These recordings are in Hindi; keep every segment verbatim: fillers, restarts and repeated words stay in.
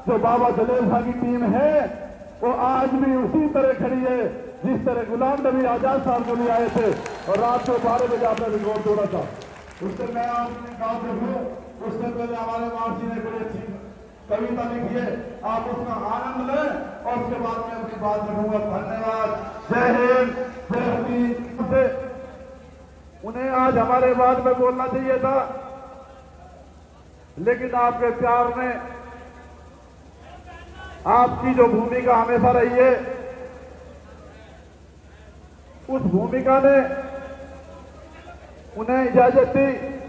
जो बाबा जलेल खां की टीम है वो आज भी उसी तरह खड़ी है जिस तरह गुलाम नबी आजाद साहब को भी आए थे और रात को बारह बजे आपने रिकॉर्ड तोड़ा था। उससे मैं आपने कहा हूँ, उससे पहले हमारे महर्षि ने बड़ी अच्छी कविता लिखी है, आप उसका आनंद लें और उसके बाद में अपनी बात रखूंगा। धन्यवाद। जय हिंद, जय हिंद। उन्हें आज हमारे बाद में बोलना चाहिए था, लेकिन आपके प्यार ने, आपकी जो भूमिका हमेशा रही है, उस भूमिका ने उन्हें इजाजत दी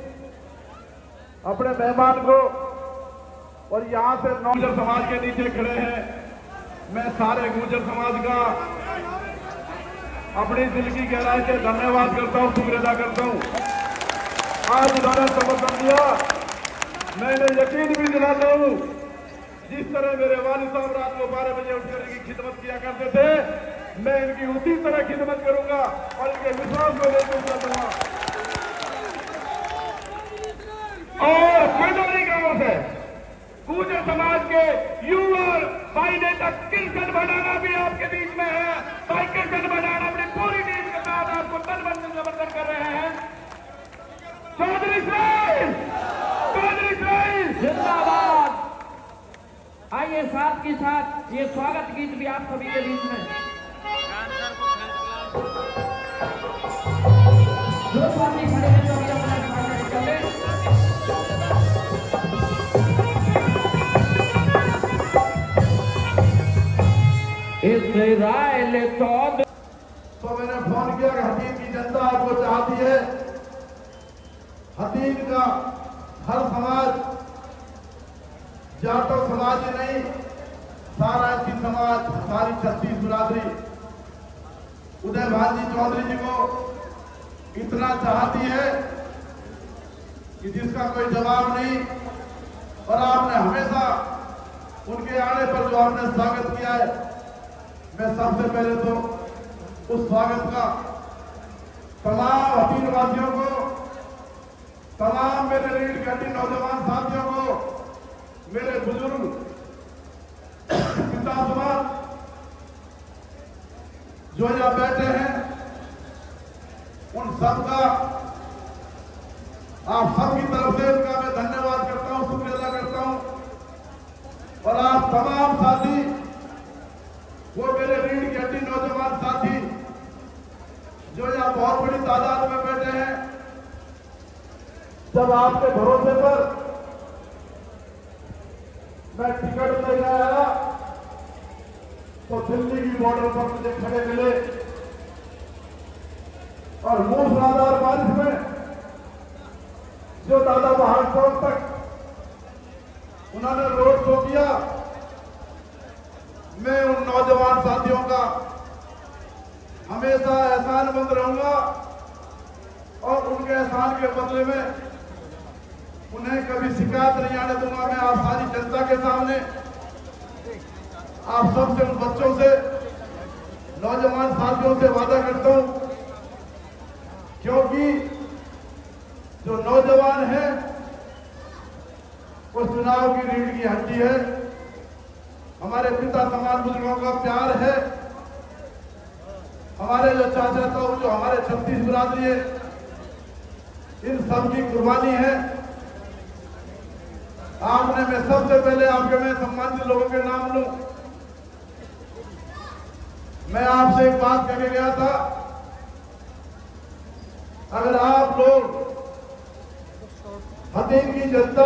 अपने मेहमान को। और यहां से गुर्जर समाज के नीचे खड़े हैं, मैं सारे गुर्जर समाज का अपनी दिल की गहराई से धन्यवाद करता हूं, शुक्र अदा करता हूं। आज उन्होंने समर्थन दिया, मैंने यकीन भी दिलाता हूं, जिस तरह मेरे वालिद साहब रात को बारह बजे उठकर इनकी खिदमत किया करते थे, मैं इनकी उसी तरह खिदमत करूंगा और इनके विश्वास को लेकर चलूंगा। और खंडोली गांव से गुर्जर समाज के युवा भाई नेता किशन भंडारा भी आपके बीच में है। भाई किशन भंडारा अपनी पूरी टीम के साथ आपको तन मन से समर्थन कर रहे हैं। चौधरी इस्माइल, चौधरी इस्माइल जिंदाबाद। आइए साथ के साथ ये स्वागत गीत भी आप सभी के बीच में। जो साथी खड़े हैं तो अभी अपना स्वागत करें। इसराइल तो तो मैंने फोन किया कि हतीम की जनता आपको चाहती है। हतीम का हर समाज, जाटव समाज ही नहीं, सारा ऐसी समाज, सारी छत्तीस बिरादरी उदय भान जी चौधरी जी को इतना चाहती है कि जिसका कोई जवाब नहीं। और आपने हमेशा उनके आने पर जो आपने स्वागत किया है, मैं सबसे पहले तो उस स्वागत का तमाम हतीम वासियों को, तमाम मेरे रीढ़ की हड्डी नौजवान साथियों को, मेरे बुजुर्ग पिता समाज जो यहाँ बैठे हैं, उन सबका, आप सबकी तरफ से उनका मैं धन्यवाद करता हूं, शुक्रिया अदा करता हूं। और आप तमाम साथी, वो मेरे रीढ़ की हड्डी नौजवान साथी जो यहाँ बहुत बड़ी तादाद में बैठे हैं, जब आपके भरोसे पर मैं टिकट लेकर आया तो दिल्ली की बॉर्डर पर मुझे खड़े मिले और मूसलाधार बारिश में जो दादा पहाड़ चौक तक उन्होंने रोड शो किया, मैं उन नौजवान साथियों का हमेशा एहसानमंद रहूंगा और उनके एहसान के बदले में उन्हें कभी शिकायत नहीं आने दूंगा। मैं आप सारी जनता के सामने, आप सबसे, उन बच्चों से, नौजवान साथियों से वादा करता हूं, क्योंकि जो नौजवान है वो चुनाव की रीढ़ की हड्डी है, हमारे पिता समान बुजुर्गों का प्यार है, हमारे जो चाचा ताऊ, जो हमारे छत्तीस बिरादरी है, इन सब की कुर्बानी है। आपने, मैं सबसे पहले आपके, मैं सम्मानित लोगों के नाम लूं, मैं आपसे एक बात कह के गया था, अगर आप लोग हतीम की जनता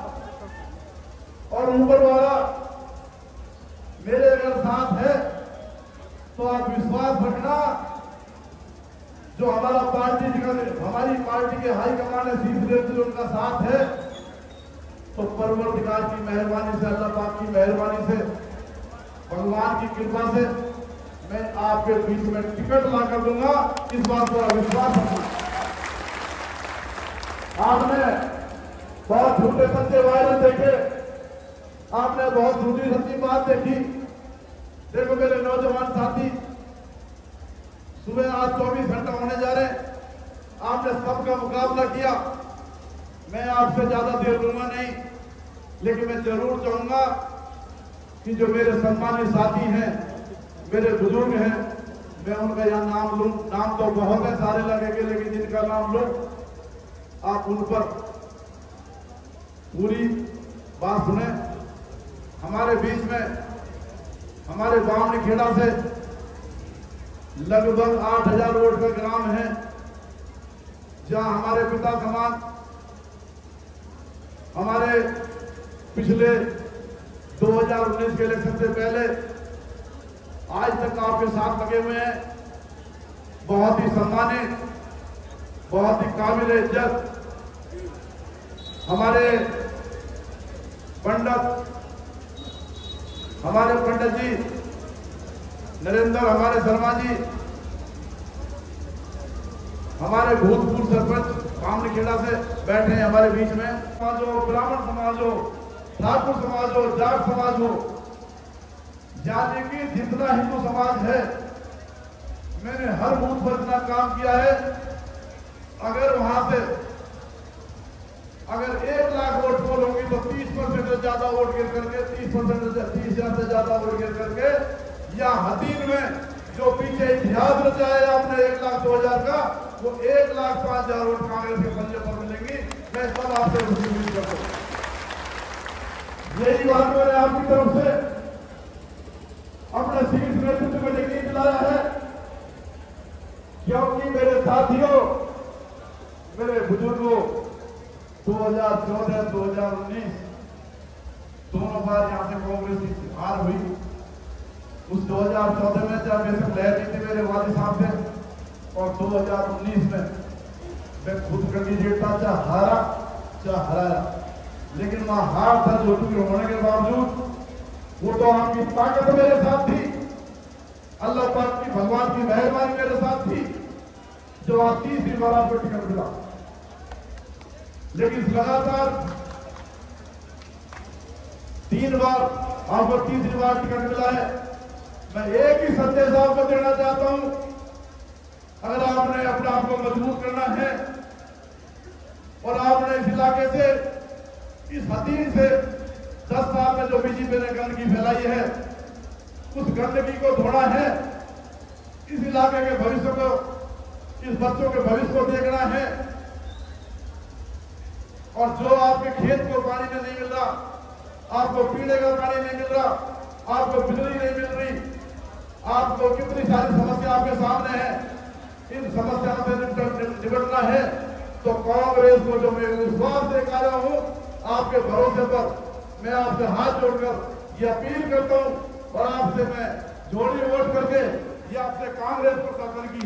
और ऊपर वाला मेरे अगर साथ है तो आप विश्वास रखना, जो हमारा पार्टी, हमारी पार्टी के हाईकमान है, शीर्ष उनका साथ है, तो परवरदिगार की मेहरबानी से, अल्लाह पाक की मेहरबानी से, भगवान की कृपा से मैं आपके बीच में टिकट ला कर दूंगा। इस बात पर विश्वास रखना। आपने बहुत झूठे सच्चे वायरल देखे, आपने बहुत झूठी सच्ची बात देखी। देखो मेरे नौजवान साथी, सुबह आज चौबीस घंटा होने जा रहे, आपने सबका मुकाबला किया। मैं आपसे ज्यादा देर लूंगा नहीं, लेकिन मैं जरूर चाहूंगा कि जो मेरे सम्मानित साथी हैं, मेरे बुजुर्ग हैं, मैं उनका यहाँ नाम लूं। नाम तो बहुत है सारे लगेंगे, लेकिन जिनका नाम लूं आप उन पर पूरी बात सुने। हमारे बीच में हमारे बावनी खेड़ा से लगभग आठ हजार वोट का ग्राम है, जहां हमारे पिता समान हमारे पिछले दो हज़ार उन्नीस के इलेक्शन से पहले आज तक आपके साथ लगे हुए हैं। बहुत ही सम्मानित, बहुत ही काबिल इज्जत हमारे पंडित हमारे पंडित जी नरेंद्र हमारे शर्मा जी, हमारे भूतपूर्व सरपंच बावनी खेड़ा से बैठे हैं हमारे बीच में। समाज हो, ब्राह्मण समाज हो, ठाकुर समाज हो, जाट समाज हो, जाति की जितना हिंदू समाज है, मैंने हर बूथ पर इतना काम किया है। अगर वहां से अगर एक लाख वोट पोल होगी तो तीस परसेंट से ज्यादा वोट गिर करके तीस परसेंट तीस हजार से ज्यादा वोट गिर करके या हतीन में जो पीछे इतिहास रचा है आपने एक लाख दो हजार का, वो एक लाख पांच हजार वोट कांग्रेस के पंजे पर मिलेंगी। मैं इस बात आपसे उम्मीद करता हूं। यही बात मैंने आपकी तरफ से अपने शीर्ष नेतृत्व में यकीन दिलाया है, क्योंकि मेरे साथियों, मेरे बुजुर्गों, दो हज़ार चौदह दो हज़ार उन्नीस दोनों बार यहां से कांग्रेस की हार हुई। उस दो हज़ार चौदह में जब बेशक लहर जीती मेरे वालिद साहब से, और दो हज़ार उन्नीस में मैं खुद कैंडिडेट था, चाहे हारा चाहे हराया, लेकिन वहां हार था जो होने के बावजूद वो तो आपकी ताकत मेरे साथ थी, अल्लाह पाक की भगवान की मेहरबानी मेरे साथ थी, जो आज तीसरी बार आपको टिकट मिला। लेकिन लगातार तीन बार आपको तीसरी बार टिकट मिला है। मैं एक ही संदेश आपको देना चाहता हूं, अगर आपने अपने आप को मजबूत करना है और आपने इस इलाके से, इस हतीन से दस साल में जो बीजेपी ने गंदगी फैलाई है, उस गंदगी को धोना है, इस इलाके के भविष्य को, इस बच्चों के भविष्य को देखना है। और जो आपके खेत को पानी में नहीं मिल रहा, आपको पीने का पानी नहीं मिल रहा, आपको बिजली नहीं मिल रही, आपको कितनी सारी समस्या आपके सामने है, इन समस्याओं से निपटना है, तो कांग्रेस को जो मैं विश्वास देख आया हूं, आपके भरोसे पर मैं आपसे हाथ जोड़कर ये अपील करता हूं, और आपसे मैं जोड़ी वोट करके ये आपसे कांग्रेस को सरकार की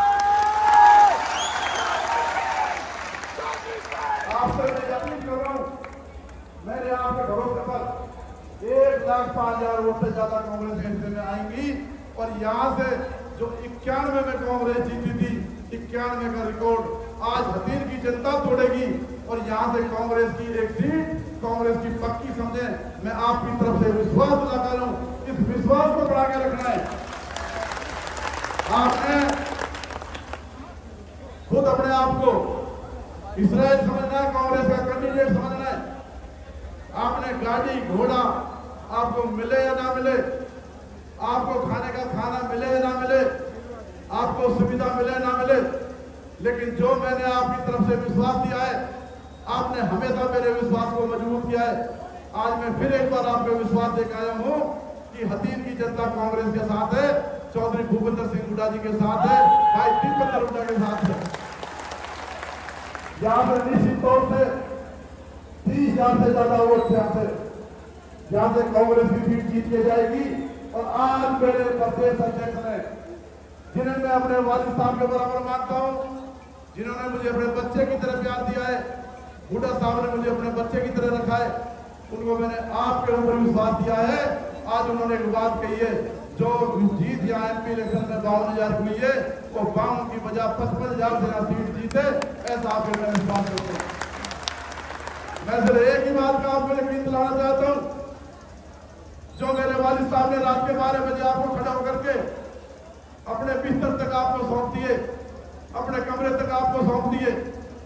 आपसे मैं अपील कर रहा हूं। मैंने आपके भरोसे पर एक लाख पांच हजार वोट से ज्यादा कांग्रेस हिस्से में आएंगी, और यहां से जो इक्यानवे में कांग्रेस जीती थी, इक्यानवे का रिकॉर्ड आज हतीन की जनता तोड़ेगी, और यहां से कांग्रेस की एक सीट कांग्रेस की पक्की समझे। मैं आपकी तरफ से विश्वास दिलाता हूं, इस विश्वास को बढ़ा के रखना है। आपने खुद अपने आप को इसराइल समझना है, कांग्रेस का कैंडिडेट समझना है। आपने गाड़ी घोड़ा आपको मिले या ना मिले, आपको खाने का खाना मिले या ना मिले, आपको सुविधा मिले ना मिले, लेकिन जो मैंने आपकी तरफ से विश्वास दिया है, आपने हमेशा मेरे विश्वास को मजबूत किया है। आज मैं फिर एक बार आपको विश्वास देकर आया हूं कि हतीन की जनता कांग्रेस के साथ है, चौधरी भूपेंद्र सिंह हुड्डा जी के साथ है, भाई दीपक हुड्डा के साथ है। यहाँ पर निश्चित तौर से तीस हजार से ज्यादा वोट यहाँ से यहाँ से कांग्रेस की सीट जीत के जाएगी। और आज मेरे प्रदेश अध्यक्ष ने, जिन्हें मैं अपने वालिद साहब के बराबर मानता हूँ, जिन्होंने मुझे अपने बच्चे की तरह प्यार दिया है, हुड्डा साहब ने मुझे अपने बच्चे की तरह रखा है, उनको मैंने आपके ऊपर विश्वास दिया है। आज उन्होंने एक बात कही है, जो जीत यहाँ एमपी इलेक्शन में बावन हजार हुई है, वो बावन की बजाय पचपन हजार से यहाँ सीट जीते, ऐसा आपके मैं विश्वास करता हूँ। मैं सिर्फ एक ही बात का आपको यकीन दिलाना चाहता हूँ, जो मेरे वालिद साहब ने रात के बारह बजे आपको खड़ा होकर के अपने बिस्तर तक आपको सौंप दिए, अपने कमरे तक आपको सौंप दिए।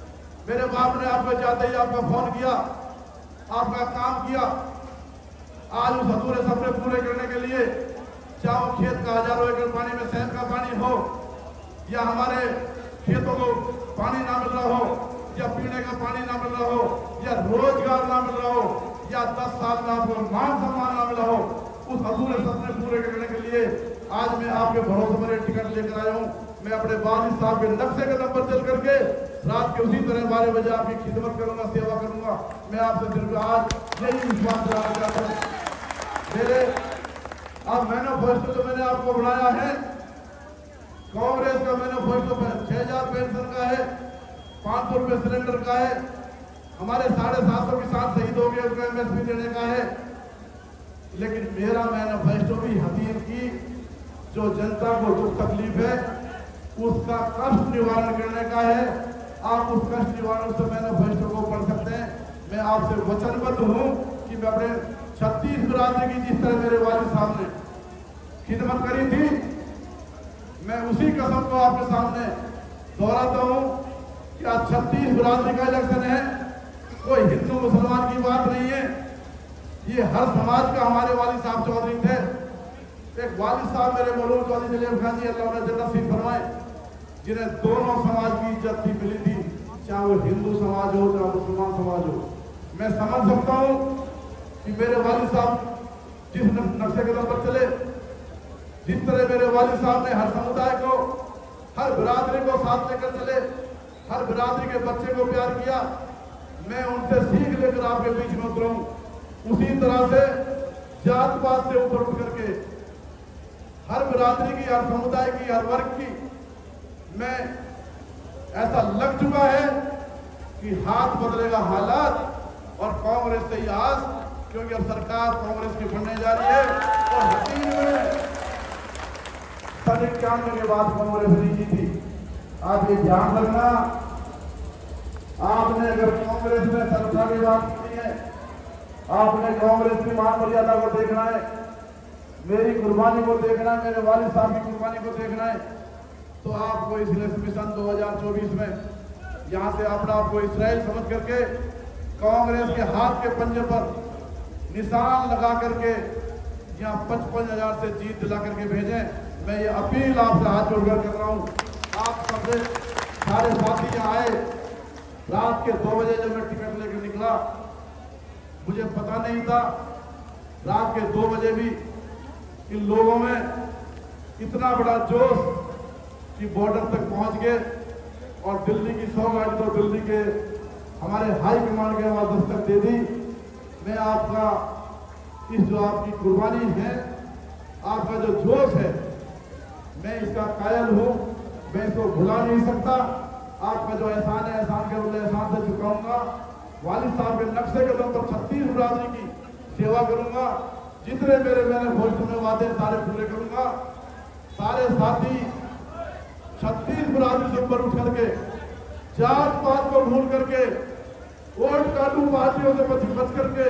मेरे बाप ने आपको जाते ही आपका फोन किया, आपका काम किया, आज उस अधूरे सपने पूरे करने के लिए चाहे वो खेत का हजारों एकड़ पानी में शहद का पानी हो, या हमारे खेतों को पानी ना मिल रहा हो, या पीने का पानी ना मिल रहा हो, या रोजगार ना मिल रहा हो, या दस साल में आपको मान सम्मान ना मिला हो, उस अधूरे सपने पूरे करने के लिए आज मैं आपके भरोसे पर एक टिकट लेकर आया हूँ। मैं अपने वालिद साहब के नक्शे कदम पर चल करके रात के उसी तरह बारह बजे आपकी खिदमत करूंगा, सेवा करूंगा। मैं आपसे सिर्फ आज यही विश्वास दिलाना चाहता हूँ। मेरे अब मैनिफेस्टो जो मैंने आपको बनाया है, कांग्रेस का मैनिफेस्टो छह हजार पेंशन का है, पांच सौ रुपए सिलेंडर का है, हमारे साढ़े सात सौ किसान शहीद हो गए, उनको एमएसपी देने का है। लेकिन मेरा मैनिफेस्टो भी हकीम की जो जनता को दुख तकलीफ है उसका कष्ट निवारण करने का है। आप उस कष्ट निवारण से मैनिफेस्टो को पढ़ सकते हैं। मैं आपसे वचनबद्ध हूँ कि मैं अपने छत्तीस बिरादरी की जिस तरह मेरे वालिद साहब ने खिदमत करी थी, मैं उसी कसम को आपके सामने दोहराता हूँ कि आज छत्तीस बिरादरी का इलेक्शन है, कोई हिंदू मुसलमान की बात नहीं है, ये हर समाज का हमारे वालिद साहब चौधरी थे। एक वालिद साहब मेरे मौलूद चौधरी जलील खान जी अल्लाह उन्हें जन्नत नसीब फरमाए, जिन्हें दोनों समाज की इज्जत थी मिली थी, चाहे वो हिंदू समाज हो चाहे मुसलमान समाज हो। मैं समझ सकता हूँ कि मेरे वालिद साहब जिस नक्शे कदम पर चले, जिस तरह मेरे वालिद साहब ने हर समुदाय को, हर बिरादरी को साथ लेकर चले, हर बिरादरी के बच्चे को प्यार किया, मैं उनसे सीख लेकर आपके बीच में उतरूं। उसी तरह से जात पात से ऊपर उठ करके हर बिरादरी की, हर समुदाय की, हर वर्ग की, मैं ऐसा लग चुका है कि हाथ बदलेगा हालात और कांग्रेस से ही आज, क्योंकि अब सरकार कांग्रेस की बनने जा रही है और हकीम में सन इक्यानवे के बाद कांग्रेस नहीं जीती। आप ये ध्यान रखना, आपने अगर कांग्रेस में सरकार की बात की है, आपने कांग्रेस की मान मर्यादा को देखना है, मेरी कुर्बानी को देखना है, मेरे वालिद साहब की कुर्बानी को देखना है, तो आपको इस इलेक्शन दो हजार चौबीस में यहाँ से अपने आप को इसराइल समझ करके कांग्रेस के हाथ के पंजे पर निशान लगा करके यहाँ पचपन हजार से जीत दिला करके भेजें। मैं ये अपील आपसे हाथ जोड़कर कर रहा हूँ। आप सबसे सारे साथी यहाँ आए, रात के दो बजे जब मैं टिकट लेकर निकला, मुझे पता नहीं था रात के दो बजे भी इन लोगों में इतना बड़ा जोश कि बॉर्डर तक पहुंच गए और दिल्ली की सौ गाड़ी तो दिल्ली के हमारे हाई कमांड के वहां दस्तक दे दी। मैं आपका इस जो आपकी कुर्बानी है, आपका जो जोश है, मैं इसका कायल हूं, मैं इसको भुला नहीं सकता। आपका जो एहसान है, एहसान के बदले एहसान से चुकाऊंगा। वालिद साहब के नक्शे कदम पर छत्तीस बिरादरी की सेवा करूंगा। जितने मेरे मैंने भोजपुर में वादे सारे पूरे करूंगा। सारे साथी छत्तीस बिरादरी से ऊपर उठ करके, जात पात को भूल करके, वोट काटू पार्टियों से बच बच करके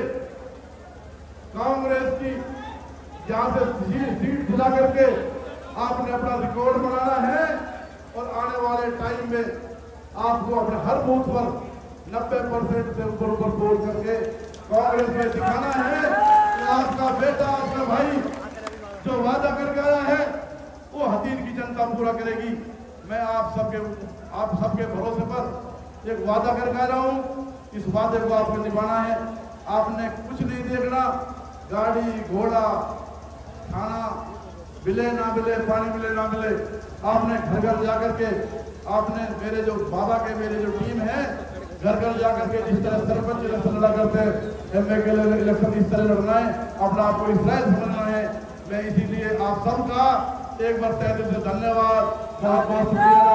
कांग्रेस की यहाँ से सीट दिला करके आपने अपना रिकॉर्ड बनाना है और आने वाले टाइम में आपको अपने हर बूथ पर नब्बे परसेंट से ऊपर ऊपर बोल करके कांग्रेस में दिखाना है कि आपका बेटा, आपका भाई जो वादा करके आया है वो हतीर की जनता पूरा करेगी। मैं आप सबके आप सबके भरोसे पर एक वादा करके आ रहा हूँ, इस वादे को आपको निभाना है। आपने कुछ नहीं देखना, गाड़ी घोड़ा खाना मिले ना मिले, पानी मिले ना मिले, आपने घर घर जाकर के आपने मेरे जो बाबा के मेरे जो टीम है घर घर जाकर के जिस तरह सरपंच इलेक्शन लड़ा करते हैं, एम ए के इलेक्शन इस तरह लड़ना है, अपना आपको इसराइल समझना है। मैं इसीलिए आप सबका एक बार तहे दिल से धन्यवाद, बहुत बहुत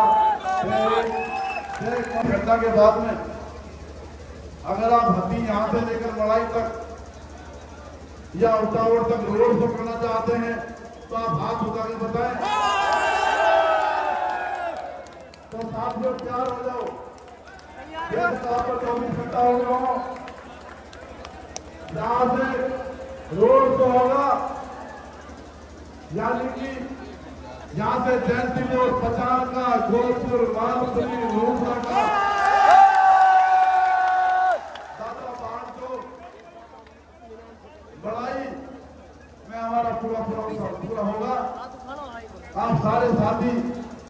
शुक्रिया। घटना के बाद में अगर आप हती यहाँ से लेकर मलाई तक या उठावड़ तक रोड शो करना चाहते हैं तो आप हाथ उठा के बताएं, तो साथ लोग तैयार हो जाओ। चौबीस घंटा हो जाओ, यहाँ से रोड शो होगा, यानी कि यहाँ से जयंती रोड, पचानका, गोरखपुर, मानपुरी, रूपरा का दादा बाण चौक, बड़ाई में हमारा पूरा पूरा पूरा होगा। आप सारे साथी